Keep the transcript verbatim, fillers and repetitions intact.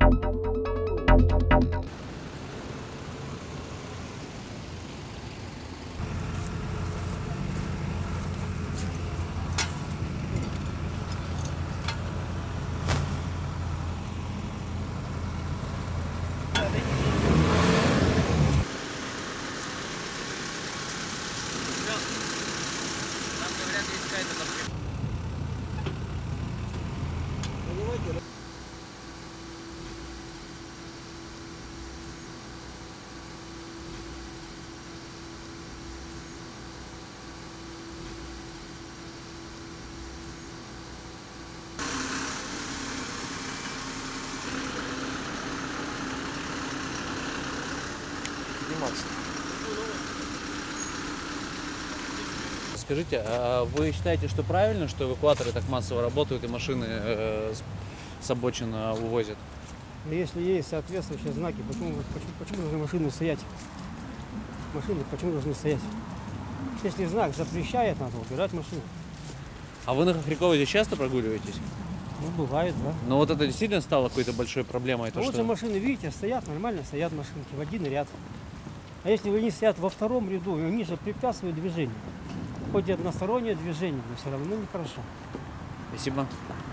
Скажите, а вы считаете, что правильно, что эвакуаторы так массово работают и машины э, с, с обочин увозят? Если есть соответствующие знаки, почему, почему, почему должны машины стоять? Машины почему должны стоять? Если знак запрещает, надо убирать машину. А вы на Хохряковой здесь часто прогуливаетесь? Ну, бывает, да. Но вот это действительно стало какой-то большой проблемой. А То, вот что... же машины, видите, стоят, нормально стоят машинки в один ряд. А если они стоят во втором ряду, они же препятствуют движению. Хоть и одностороннее движение, но все равно нехорошо. Спасибо.